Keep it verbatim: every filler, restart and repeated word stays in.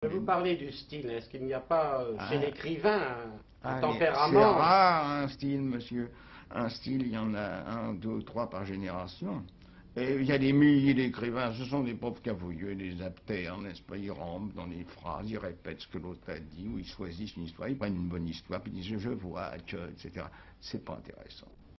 Vous parlez du style, est-ce qu'il n'y a pas euh, chez Ah. l'écrivain un, un Ah, tempérament? c'est rare un style, monsieur. Un style, il y en a un, deux, trois par génération. Et il y a des milliers d'écrivains, ce sont des pauvres cavouilleux, des aptères, n'est-ce pas? Ils rampent dans les phrases, ils répètent ce que l'autre a dit, ou ils choisissent une histoire, ils prennent une bonne histoire, puis ils disent je vois que, et cetera. C'est pas intéressant.